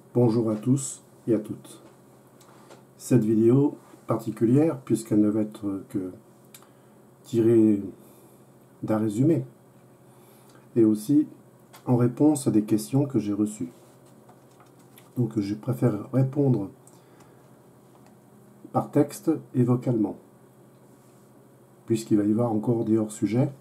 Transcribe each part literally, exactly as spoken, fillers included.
Bonjour à tous et à toutes. Cette vidéo particulière, puisqu'elle ne va être que tirée d'un résumé, et aussi en réponse à des questions que j'ai reçues. Donc je préfère répondre par texte et vocalement, puisqu'il va y avoir encore des hors-sujets.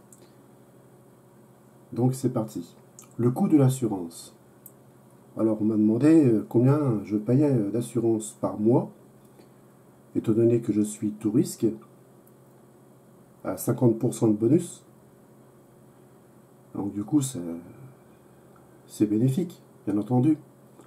Donc c'est parti. Le coût de l'assurance. Alors on m'a demandé combien je payais d'assurance par mois, étant donné que je suis tout risque, à cinquante pour cent de bonus. Donc du coup, c'est bénéfique, bien entendu.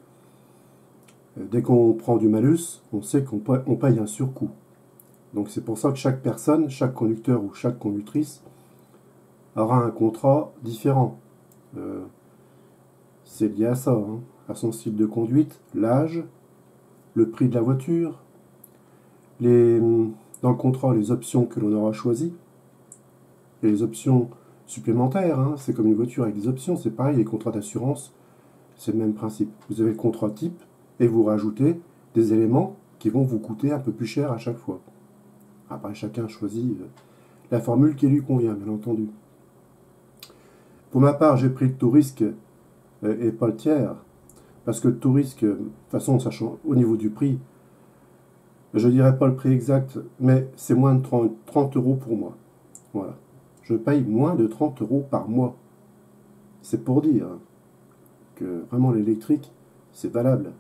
Dès qu'on prend du malus, on sait qu'on paye un surcoût. Donc c'est pour ça que chaque personne, chaque conducteur ou chaque conductrice aura un contrat différent. Euh, c'est lié à ça, hein, à son style de conduite, l'âge, le prix de la voiture, les, dans le contrat, les options que l'on aura choisies, et les options supplémentaires, hein, c'est comme une voiture avec des options, c'est pareil, les contrats d'assurance, c'est le même principe. Vous avez le contrat type et vous rajoutez des éléments qui vont vous coûter un peu plus cher à chaque fois. Après, chacun choisit la formule qui lui convient, bien entendu. Pour ma part, j'ai pris le tout risque et pas le tiers, parce que le tout risque, de toute façon, sachant au niveau du prix, je ne dirais pas le prix exact, mais c'est moins de trente euros pour moi. Voilà. Je paye moins de trente euros par mois. C'est pour dire que vraiment l'électrique, c'est valable.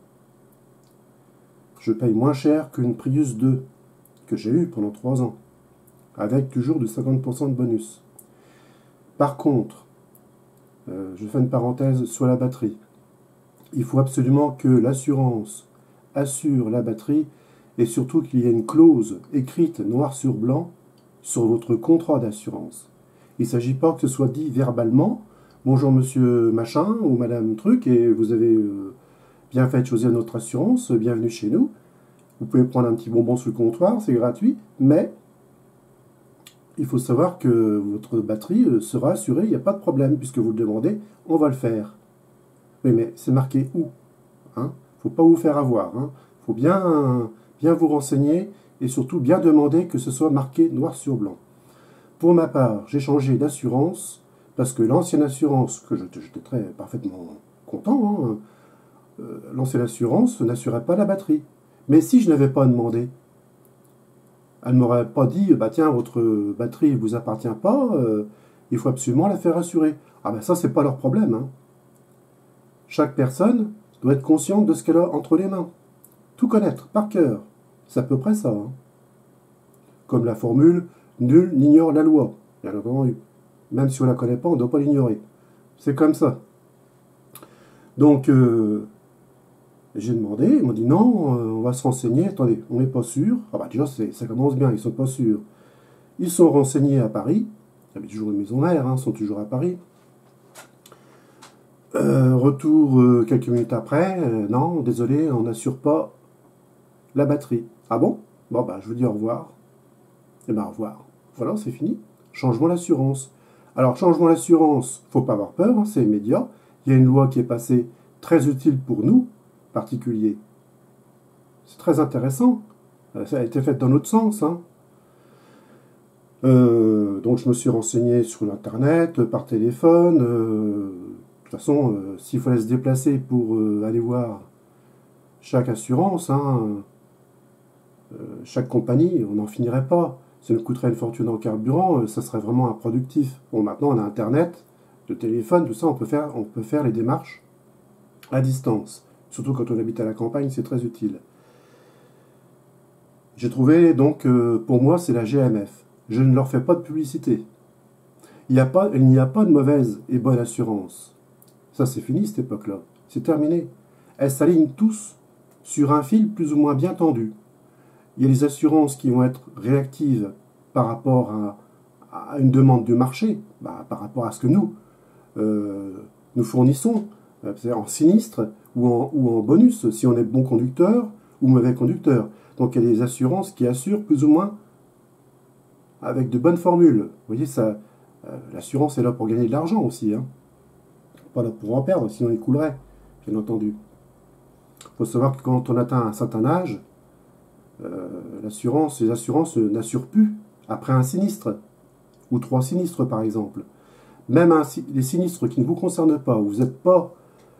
Je paye moins cher qu'une Prius deux, que j'ai eue pendant trois ans, avec toujours du cinquante pour cent de bonus. Par contre, euh, je fais une parenthèse sur la batterie. Il faut absolument que l'assurance assure la batterie et surtout qu'il y ait une clause écrite noir sur blanc sur votre contrat d'assurance. Il ne s'agit pas que ce soit dit verbalement « Bonjour monsieur machin ou madame truc et vous avez euh, bien fait de choisir notre assurance, bienvenue chez nous. Vous pouvez prendre un petit bonbon sur le comptoir, c'est gratuit, mais il faut savoir que votre batterie sera assurée, il n'y a pas de problème, puisque vous le demandez, on va le faire. » Oui, mais c'est marqué où? Il hein? ne faut pas vous faire avoir. Il hein? faut bien, bien vous renseigner et surtout bien demander que ce soit marqué noir sur blanc. Pour ma part, j'ai changé d'assurance parce que l'ancienne assurance, que j'étais très parfaitement content, hein, euh, l'ancienne assurance n'assurait pas la batterie. Mais si je n'avais pas demandé, elle ne m'aurait pas dit, bah tiens, votre batterie ne vous appartient pas, euh, il faut absolument la faire assurer. Ah ben ça, c'est pas leur problème. Hein. Chaque personne doit être consciente de ce qu'elle a entre les mains. Tout connaître, par cœur. C'est à peu près ça. Hein. Comme la formule « nul n'ignore la loi ». Bien entendu. Même si on ne la connaît pas, on ne doit pas l'ignorer. C'est comme ça. Donc, euh, j'ai demandé, ils m'ont dit non, euh, on va se renseigner. Attendez, on n'est pas sûr. Ah bah déjà, ça commence bien, ils ne sont pas sûrs. Ils sont renseignés à Paris. Il y avait toujours une maison mère, hein, ils sont toujours à Paris. Euh, retour euh, quelques minutes après, euh, non, désolé, on n'assure pas la batterie. Ah bon? Bon, bah, je vous dis au revoir. Et ben, au revoir. Voilà, c'est fini. Changement d'assurance. Alors, changement d'assurance, faut pas avoir peur, hein, c'est immédiat. Il y a une loi qui est passée très utile pour nous, particuliers. C'est très intéressant. Ça a été fait dans l'autre sens. Hein. Euh, donc, je me suis renseigné sur Internet, par téléphone. Euh, de toute façon, euh, s'il fallait se déplacer pour euh, aller voir chaque assurance, hein, euh, chaque compagnie, on n'en finirait pas. Ça nous coûterait une fortune en carburant, euh, ça serait vraiment improductif. Bon, maintenant, on a Internet, le téléphone, tout ça, on peut faire, on peut faire les démarches à distance. Surtout quand on habite à la campagne, c'est très utile. J'ai trouvé, donc, euh, pour moi, c'est la G M F. Je ne leur fais pas de publicité. Il n'y a pas, il n'y a pas de mauvaise et bonne assurance. Ça, c'est fini, cette époque-là. C'est terminé. Elles s'alignent tous sur un fil plus ou moins bien tendu. Il y a les assurances qui vont être réactives par rapport à, à une demande du marché, bah, par rapport à ce que nous, euh, nous fournissons, c'est-à-dire en sinistre ou en, ou en bonus, si on est bon conducteur ou mauvais conducteur. Donc il y a des assurances qui assurent plus ou moins avec de bonnes formules. Vous voyez, ça, euh, l'assurance est là pour gagner de l'argent aussi. Hein. Pas là pour en perdre, sinon il coulerait, bien entendu. Il faut savoir que quand on atteint un certain âge, euh, l'assurance, les assurances n'assurent plus après un sinistre, ou trois sinistres par exemple. Même un, les sinistres qui ne vous concernent pas, où vous n'êtes pas...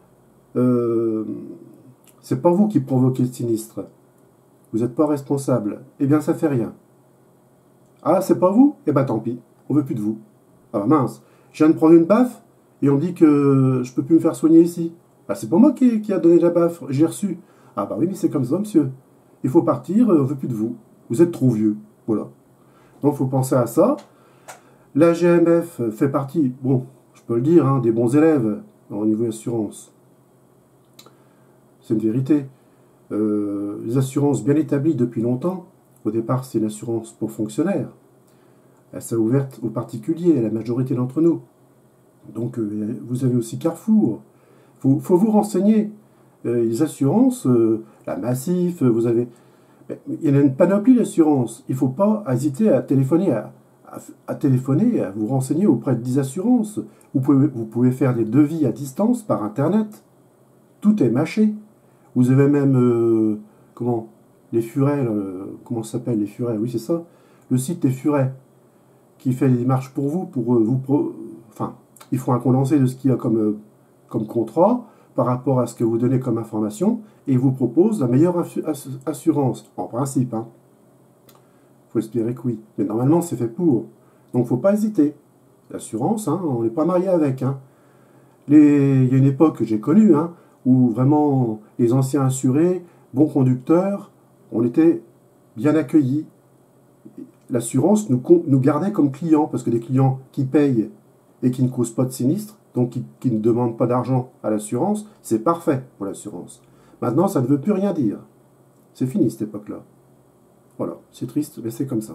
Euh, c'est pas vous qui provoquez le sinistre, vous n'êtes pas responsable, eh bien ça fait rien. Ah, c'est pas vous? Eh ben tant pis, on veut plus de vous. Ah mince, je viens de prendre une baffe, et on me dit que je peux plus me faire soigner ici. Ah, c'est pas moi qui, qui a donné la baffe, j'ai reçu. Ah bah oui, mais c'est comme ça, monsieur. Il faut partir, on veut plus de vous. Vous êtes trop vieux. Voilà. Donc il faut penser à ça. La G M F fait partie, bon, je peux le dire, hein, des bons élèves au niveau assurance. C'est une vérité. Euh, les assurances bien établies depuis longtemps, au départ c'est une assurance pour fonctionnaires. Elle s'est ouverte aux particuliers, à la majorité d'entre nous. Donc euh, vous avez aussi Carrefour. Il faut, faut vous renseigner. Euh, les assurances, euh, la Massif, vous avez... Il y en a une panoplie d'assurances. Il ne faut pas hésiter à téléphoner, à, à, à téléphoner, à vous renseigner auprès de dix assurances. Vous pouvez, vous pouvez faire des devis à distance par Internet. Tout est mâché. Vous avez même, euh, comment, les furets, euh, comment ça s'appelle, les furets, oui c'est ça, le site des furets, qui fait les démarches pour vous, pour euh, vous, pro, enfin, ils font un condensé de ce qu'il y a comme, euh, comme contrat, par rapport à ce que vous donnez comme information, et ils vous proposent la meilleure assurance, en principe, hein. Faut espérer que oui, mais normalement c'est fait pour, donc faut pas hésiter. L'assurance, hein, on n'est pas marié avec, hein. Les... Il y a une époque que j'ai connue, hein, où vraiment les anciens assurés, bons conducteurs, on était bien accueillis. L'assurance nous, nous gardait comme clients, parce que des clients qui payent et qui ne causent pas de sinistre, donc qui, qui ne demandent pas d'argent à l'assurance, c'est parfait pour l'assurance. Maintenant, ça ne veut plus rien dire. C'est fini cette époque-là. Voilà, c'est triste, mais c'est comme ça.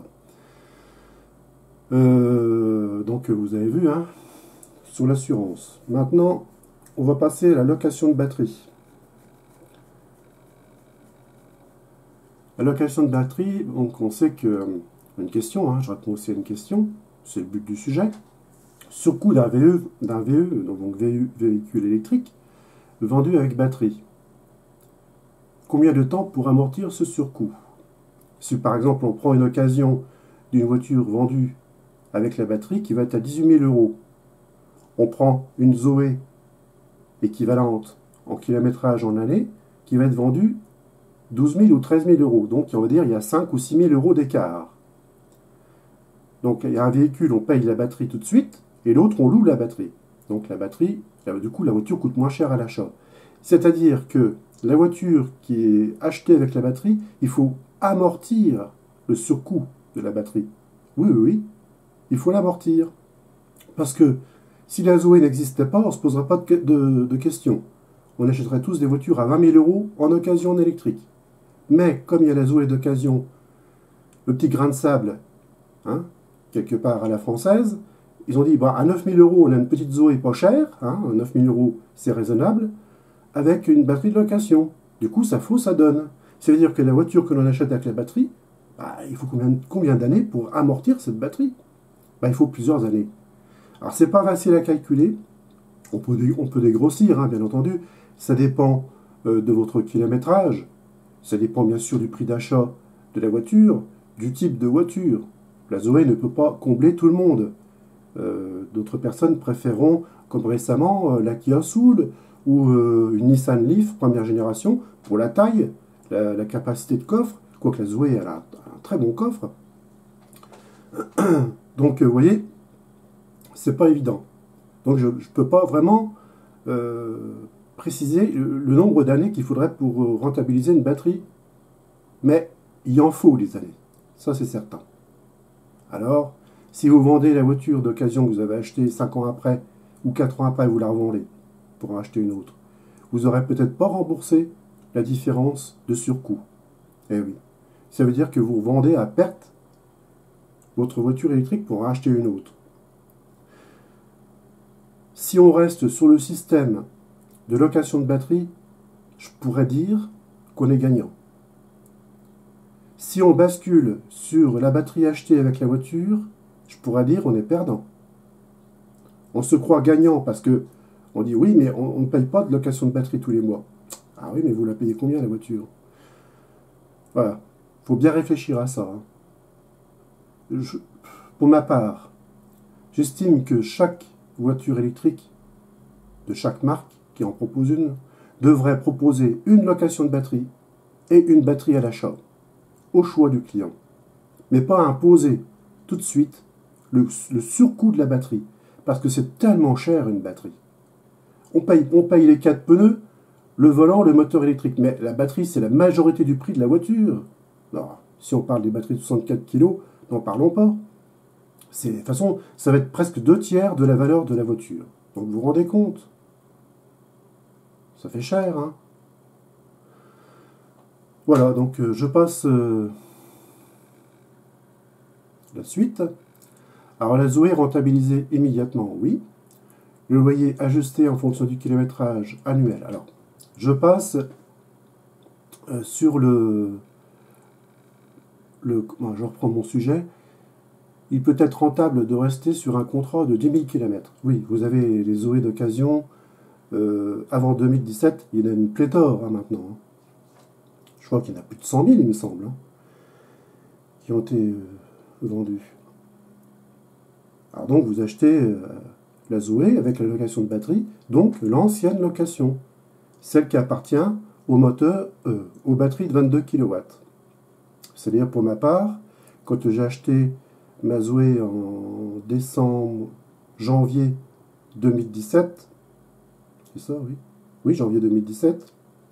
Euh, donc vous avez vu, hein, sur l'assurance. Maintenant, on va passer à la location de batterie. La location de batterie, donc on sait que... Une question, hein, je réponds aussi à une question, c'est le but du sujet. Surcoût d'un V E, d'un V E, donc véhicule électrique, vendu avec batterie. Combien de temps pour amortir ce surcoût? Si par exemple on prend une occasion d'une voiture vendue avec la batterie qui va être à dix-huit mille euros, on prend une Zoé équivalente en kilométrage en année qui va être vendue douze mille ou treize mille euros. Donc on va dire il y a cinq ou six mille euros d'écart. Donc il y a un véhicule, on paye la batterie tout de suite, et l'autre, on loue la batterie. Donc la batterie, du coup, la voiture coûte moins cher à l'achat. C'est-à-dire que la voiture qui est achetée avec la batterie, il faut amortir le surcoût de la batterie. Oui, oui, oui, il faut l'amortir. Parce que si la Zoé n'existait pas, on ne se poserait pas de, de, de questions. On achèterait tous des voitures à vingt mille euros en occasion électrique. Mais comme il y a la Zoé d'occasion, le petit grain de sable, hein, quelque part à la française, ils ont dit, bah, à neuf mille euros, on a une petite Zoé pas chère, hein, neuf mille euros, c'est raisonnable, avec une batterie de location. Du coup, ça faut, ça donne. Ça veut dire que la voiture que l'on achète avec la batterie, bah, il faut combien, combien d'années pour amortir cette batterie? Bah, il faut plusieurs années. Alors, c'est pas facile à calculer. On peut, on peut dégrossir, hein, bien entendu. Ça dépend euh, de votre kilométrage. Ça dépend, bien sûr, du prix d'achat de la voiture, du type de voiture. La Zoé ne peut pas combler tout le monde. Euh, D'autres personnes préféreront, comme récemment, euh, la Kia Soul ou euh, une Nissan Leaf première génération pour la taille, la, la capacité de coffre, quoique la Zoé elle a un très bon coffre. Donc, vous voyez, c'est pas évident. Donc, je ne peux pas vraiment euh, préciser le, le nombre d'années qu'il faudrait pour rentabiliser une batterie. Mais il en faut des années. Ça, c'est certain. Alors, si vous vendez la voiture d'occasion que vous avez achetée cinq ans après, ou quatre ans après, vous la revendez pour en acheter une autre, vous n'aurez peut-être pas remboursé la différence de surcoût. Eh oui. Ça veut dire que vous vendez à perte votre voiture électrique pour en acheter une autre. Si on reste sur le système de location de batterie, je pourrais dire qu'on est gagnant. Si on bascule sur la batterie achetée avec la voiture, je pourrais dire qu'on est perdant. On se croit gagnant parce que on dit oui, mais on ne paye pas de location de batterie tous les mois. Ah oui, mais vous la payez combien la voiture? Voilà. Il faut bien réfléchir à ça. Hein. Je, pour ma part, j'estime que chaque voiture électrique de chaque marque, qui en propose une, devrait proposer une location de batterie et une batterie à l'achat, au choix du client. Mais pas imposer tout de suite le, le surcoût de la batterie, parce que c'est tellement cher une batterie. On paye, on paye les quatre pneus, le volant, le moteur électrique, mais la batterie, c'est la majorité du prix de la voiture. Alors, si on parle des batteries de soixante-quatre kilos, n'en parlons pas. De toute façon, ça va être presque deux tiers de la valeur de la voiture. Donc vous vous rendez compte? Ça fait cher, hein? Voilà, donc euh, je passe euh, la suite. Alors la Zoé rentabilisée immédiatement, oui. Le loyer ajusté en fonction du kilométrage annuel. Alors, je passe euh, sur le, le... Je reprends mon sujet. Il peut être rentable de rester sur un contrat de dix mille kilomètres. Oui, vous avez les Zoé d'occasion. Euh, avant deux mille dix-sept, il y en a une pléthore hein, maintenant. Hein. Je crois qu'il y en a plus de cent mille, il me semble, hein, qui ont été euh, vendus. Alors donc, vous achetez euh, la Zoé avec la location de batterie, donc l'ancienne location, celle qui appartient au moteur, euh, aux batteries de vingt-deux kilowatts. C'est-à-dire, pour ma part, quand j'ai acheté ma Zoé en décembre, janvier deux mille dix-sept, c'est ça, oui. Oui, janvier deux mille dix-sept.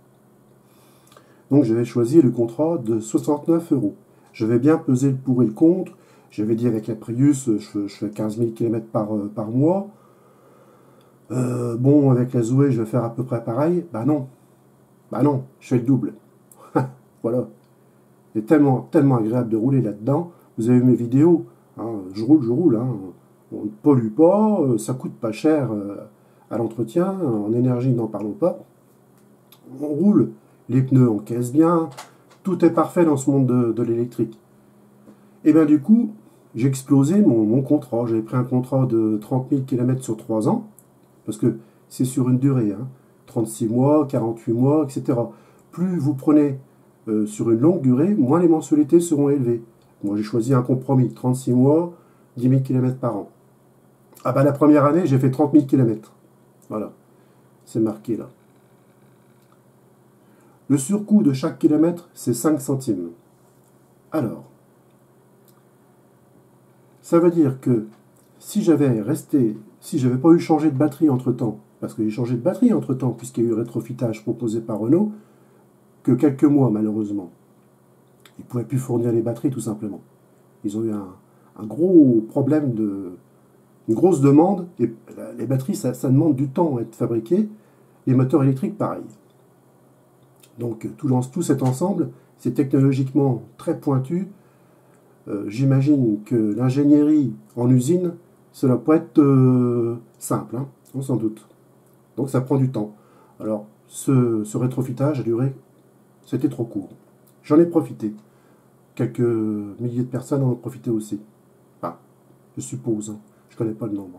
Donc j'avais choisi le contrat de soixante-neuf euros. Je vais bien peser le pour et le contre. J'avais dit avec la Prius, je, je fais quinze mille kilomètres par, par mois. Euh, bon, avec la Zoé, je vais faire à peu près pareil. Bah non. Bah non, je fais le double. Voilà. C'est tellement, tellement agréable de rouler là-dedans. Vous avez vu mes vidéos. Hein, je roule, je roule. Hein. On ne pollue pas, ça coûte pas cher à l'entretien. En énergie, n'en parlons pas. On roule. Les pneus encaissent bien, tout est parfait dans ce monde de, de l'électrique. Et bien du coup, j'ai explosé mon, mon contrat. J'avais pris un contrat de trente mille kilomètres sur trois ans, parce que c'est sur une durée, hein, trente-six mois, quarante-huit mois, et cetera. Plus vous prenez euh, sur une longue durée, moins les mensualités seront élevées. Moi j'ai choisi un compromis, trente-six mois, dix mille kilomètres par an. Ah ben la première année, j'ai fait trente mille kilomètres. Voilà, c'est marqué là. Le surcoût de chaque kilomètre, c'est cinq centimes. Alors, ça veut dire que si j'avais resté, si j'avais pas eu changé de batterie entre-temps, parce que j'ai changé de batterie entre-temps, puisqu'il y a eu le rétrofitage proposé par Renault, que quelques mois malheureusement. Ils ne pouvaient plus fournir les batteries tout simplement. Ils ont eu un, un gros problème, de, une grosse demande, et les batteries, ça, ça demande du temps à être fabriqué, les moteurs électriques pareil. Donc tout, tout cet ensemble, c'est technologiquement très pointu. Euh, J'imagine que l'ingénierie en usine, cela peut être euh, simple, hein, on s'en doute. Donc ça prend du temps. Alors ce, ce rétrofitage a duré, c'était trop court. J'en ai profité. Quelques milliers de personnes en ont profité aussi. Enfin, je suppose, hein, je ne connais pas le nombre.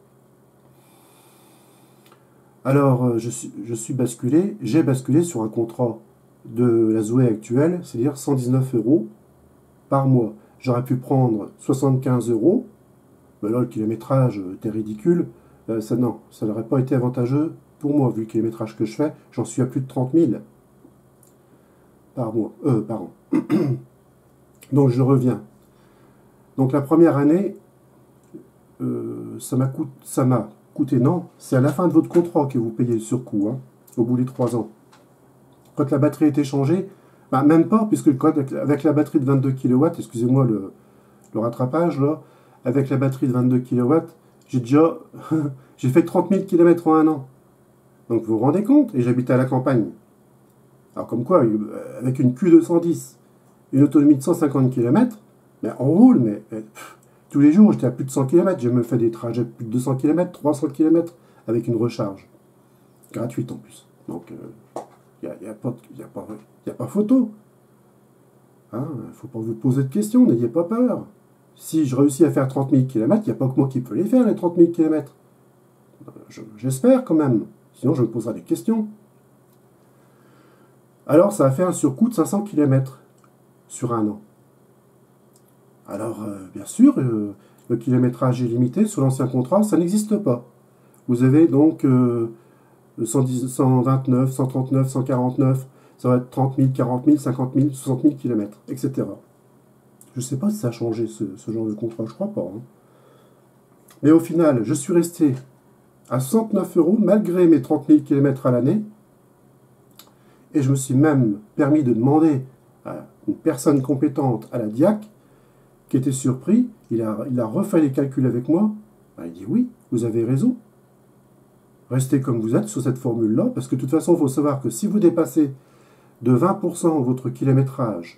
Alors, je suis, je suis basculé, j'ai basculé sur un contrat de la Zoé actuelle, c'est-à-dire cent dix-neuf euros par mois. J'aurais pu prendre soixante-quinze euros, mais là le kilométrage était ridicule. Euh, ça, non, ça n'aurait pas été avantageux pour moi, vu le kilométrage que je fais. J'en suis à plus de trente mille par mois, euh, par an. Donc je reviens. Donc la première année, euh, ça m'a coûté, ça m'a coûté, non, c'est à la fin de votre contrat que vous payez le surcoût, hein, au bout des trois ans. Quand la batterie est échangée, bah, même pas, puisque avec la batterie de vingt-deux kilowatts, excusez-moi le, le rattrapage, là, avec la batterie de vingt-deux kilowatts, j'ai déjà j'ai fait trente mille kilomètres en un an. Donc vous vous rendez compte, et j'habitais à la campagne. Alors comme quoi, avec une Q deux cent dix, une autonomie de cent cinquante kilomètres, mais on roule, mais, mais pff, tous les jours j'étais à plus de cent kilomètres, j'ai même fait des trajets de plus de deux cents kilomètres, trois cents kilomètres avec une recharge. Gratuite en plus. Donc il euh, n'y a, y a, pas, y a, pas, y a pas photo. Il hein, ne faut pas vous poser de questions, n'ayez pas peur. Si je réussis à faire trente mille kilomètres, il n'y a pas que moi qui peux les faire, les trente mille kilomètres. J'espère quand même. Sinon, je me poserai des questions. Alors ça a fait un surcoût de cinq cents kilomètres sur un an. Alors, euh, bien sûr, euh, le kilométrage illimité sur l'ancien contrat, ça n'existe pas. Vous avez donc euh, cent dix, cent vingt-neuf, cent trente-neuf, cent quarante-neuf, ça va être trente mille, quarante mille, cinquante mille, soixante mille kilomètres, et cetera. Je ne sais pas si ça a changé ce, ce genre de contrat, je crois pas. Hein. Mais au final, je suis resté à soixante-neuf euros malgré mes trente mille kilomètres à l'année. Et je me suis même permis de demander à une personne compétente à la D I A C, qui était surpris, il a, il a refait les calculs avec moi. Ben, il dit oui, vous avez raison. Restez comme vous êtes sur cette formule-là, parce que de toute façon, il faut savoir que si vous dépassez de vingt pour cent votre kilométrage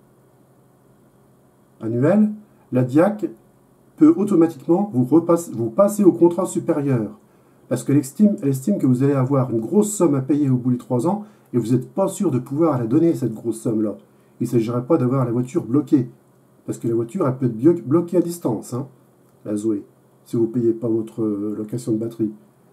annuel, la D I A C peut automatiquement vous, repasse, vous passer au contrat supérieur. Parce qu'elle estime, elle estime que vous allez avoir une grosse somme à payer au bout des trois ans, et vous n'êtes pas sûr de pouvoir la donner, cette grosse somme-là. Il ne s'agirait pas d'avoir la voiture bloquée. Parce que la voiture, elle peut être bloquée à distance, hein, la Zoé, si vous ne payez pas votre location de batterie.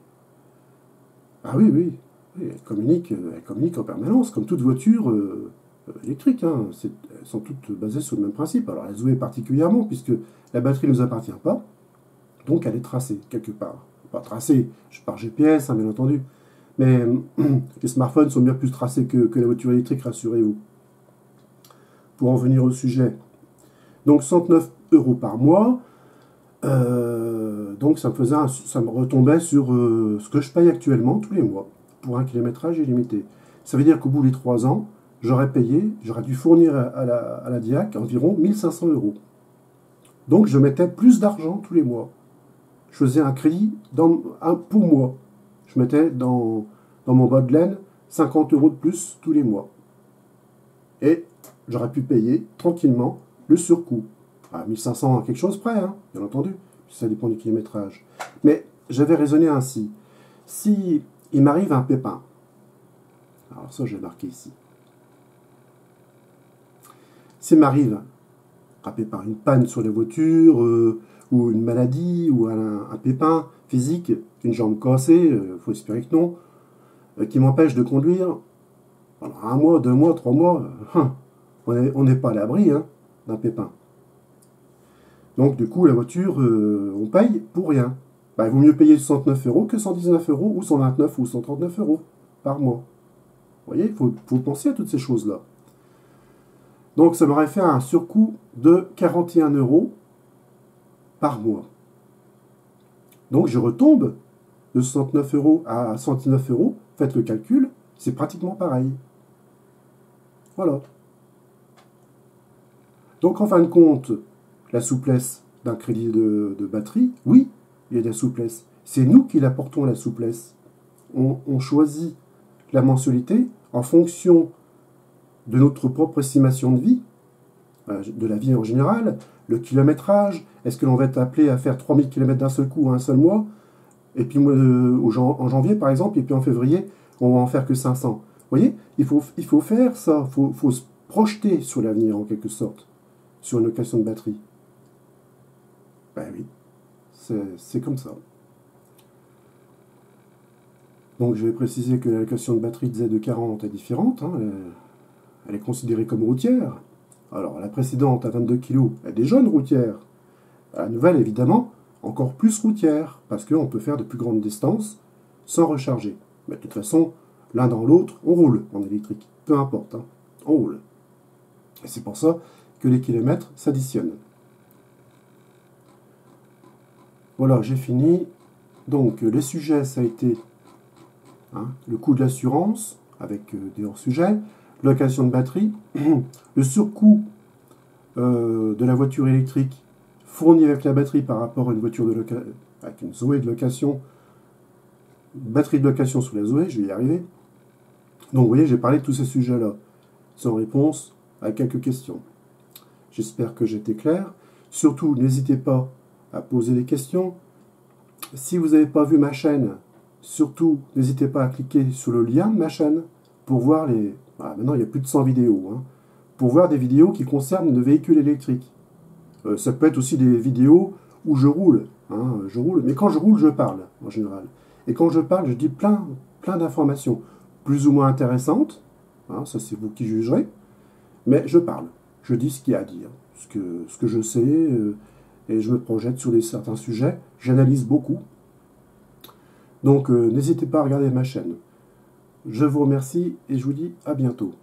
Ah oui, oui, oui elle, communique, elle communique en permanence, comme toute voiture euh, électrique. Hein, elles sont toutes basées sur le même principe. Alors la Zoé particulièrement, puisque la batterie ne nous appartient pas, donc elle est tracée quelque part. Pas tracée par G P S, hein, bien entendu, mais les smartphones sont bien plus tracés que, que la voiture électrique, rassurez-vous. Pour en venir au sujet, donc soixante-neuf euros par mois, euh, donc ça me, faisait un, ça me retombait sur euh, ce que je paye actuellement tous les mois, pour un kilométrage illimité. Ça veut dire qu'au bout des trois ans, j'aurais payé, j'aurais dû fournir à, à, la, à la D I A C environ mille cinq cents euros. Donc je mettais plus d'argent tous les mois. Je faisais un crédit dans, un, pour moi. Je mettais dans, dans mon bas de laine cinquante euros de plus tous les mois. Et j'aurais pu payer tranquillement le surcoût. À mille cinq cents à quelque chose près, hein, bien entendu. Ça dépend du kilométrage. Mais j'avais raisonné ainsi. Si il m'arrive un pépin, alors ça je l'ai marqué ici. S'il m'arrive un pépin, une panne sur la voiture, euh, ou une maladie, ou un, un pépin physique, une jambe cassée, il euh, faut espérer que non, euh, qui m'empêche de conduire pendant un mois, deux mois, trois mois, euh, on n'est pas à l'abri hein, d'un pépin. Donc du coup, la voiture, euh, on paye pour rien. Bah, il vaut mieux payer soixante-neuf euros que cent dix-neuf euros, ou cent vingt-neuf ou cent trente-neuf euros par mois. Vous voyez, il faut, faut penser à toutes ces choses-là. Donc ça m'aurait fait un surcoût de quarante et un euros par mois. Donc je retombe de soixante-neuf euros à cent dix-neuf euros. Faites le calcul, c'est pratiquement pareil. Voilà. Donc en fin de compte, la souplesse d'un crédit de, de batterie, oui, il y a de la souplesse. C'est nous qui l'apportons la souplesse. On, on choisit la mensualité en fonction de notre propre estimation de vie, de la vie en général, le kilométrage, est-ce que l'on va être appelé à faire trois mille kilomètres d'un seul coup, un seul mois, et puis euh, en janvier par exemple, et puis en février, on va en faire que cinq cents. Vous voyez, il faut, il faut faire ça, il faut, faut se projeter sur l'avenir en quelque sorte, sur une location de batterie. Ben oui, c'est comme ça. Donc je vais préciser que la location de batterie de Z quarante est différente, hein, elle, elle est considérée comme routière. Alors la précédente à vingt-deux kilos est déjà une routière. La nouvelle évidemment encore plus routière, parce qu'on peut faire de plus grandes distances sans recharger. Mais de toute façon, l'un dans l'autre, on roule en électrique. Peu importe, hein, on roule. Et c'est pour ça que les kilomètres s'additionnent. Voilà, j'ai fini. Donc les sujets, ça a été hein, le coût de l'assurance, avec euh, des hors-sujets, location de batterie, le surcoût euh, de la voiture électrique fournie avec la batterie par rapport à une voiture de location, avec une Zoé de location, batterie de location sous la Zoé, je vais y arriver. Donc vous voyez, j'ai parlé de tous ces sujets-là, sans réponse à quelques questions. J'espère que j'étais clair. Surtout, n'hésitez pas à poser des questions. Si vous n'avez pas vu ma chaîne, surtout, n'hésitez pas à cliquer sur le lien de ma chaîne pour voir les... Voilà, maintenant, il y a plus de cent vidéos. Hein, pour voir des vidéos qui concernent le véhicule électrique. Euh, ça peut être aussi des vidéos où je roule. Hein, je roule. Mais quand je roule, je parle, en général. Et quand je parle, je dis plein, plein d'informations, plus ou moins intéressantes, Hein, ça, c'est vous qui jugerez. Mais je parle. Je dis ce qu'il y a à dire, ce que, ce que je sais, euh, et je me projette sur des, certains sujets. J'analyse beaucoup. Donc, euh, n'hésitez pas à regarder ma chaîne. Je vous remercie et je vous dis à bientôt.